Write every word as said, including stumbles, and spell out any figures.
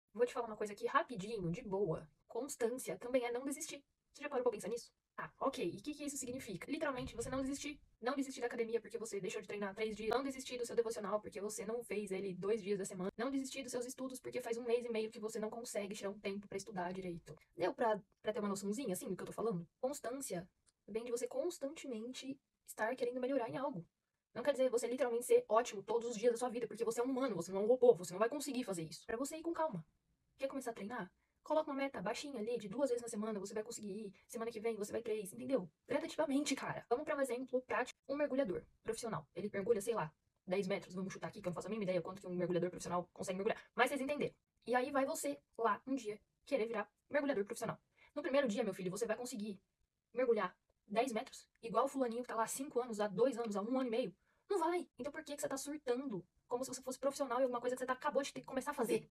Vou te falar uma coisa aqui rapidinho, de boa. Constância também é não desistir. Você já parou pra pensar nisso? Ah, ok. E o que que isso significa? Literalmente, você não desistir. Não desistir da academia porque você deixou de treinar três dias. Não desistir do seu devocional porque você não fez ele dois dias da semana. Não desistir dos seus estudos porque faz um mês e meio que você não consegue tirar um tempo pra estudar direito. Deu pra, pra ter uma noçãozinha, assim, do que eu tô falando? Constância vem de você constantemente estar querendo melhorar em algo. Não quer dizer você literalmente ser ótimo todos os dias da sua vida, porque você é um humano, você não é um robô, você não vai conseguir fazer isso. Pra você ir com calma. Quer começar a treinar? Coloca uma meta baixinha ali, de duas vezes na semana, você vai conseguir ir. Semana que vem você vai três, entendeu? Gradativamente, cara. Vamos pra um exemplo prático. Um mergulhador profissional. Ele mergulha, sei lá, dez metros, vamos chutar aqui, que eu não faço a mínima ideia quanto que um mergulhador profissional consegue mergulhar. Mas vocês entenderam. E aí vai você, lá, um dia, querer virar mergulhador profissional. No primeiro dia, meu filho, você vai conseguir mergulhar dez metros, igual o fulaninho que tá lá há cinco anos, há dois anos, há um ano e meio. Não vai. Então por que, que você tá surtando? Como se você fosse profissional em alguma coisa que você tá, acabou de ter que começar a fazer.